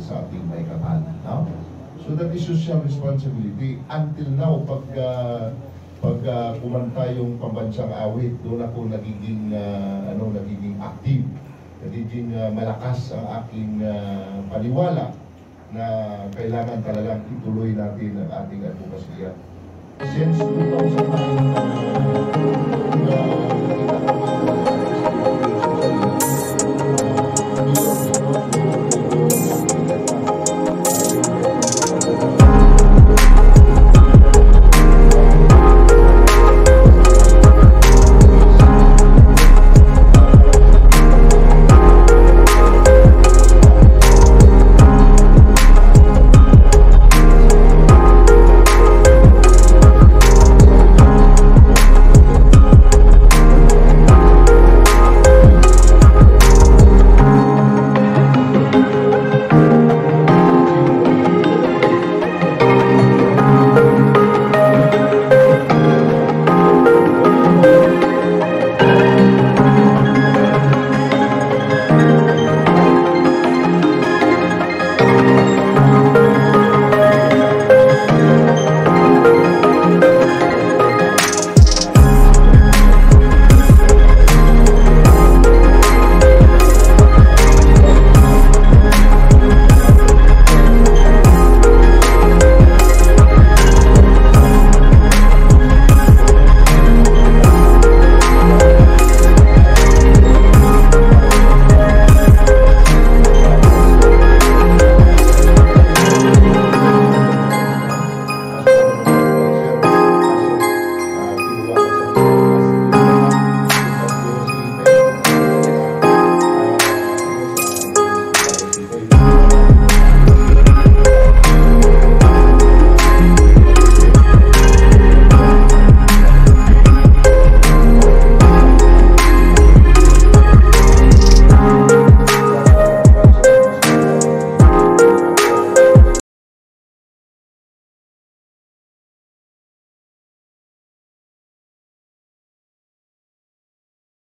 sa ating may kapal. No? So that is social responsibility. Until now, pag kumanta yung pambansang awit, doon ako nagiging active, nagiging malakas ang aking paniwala na kailangan talagang ituloy natin ang ating advokasya. Since 2000,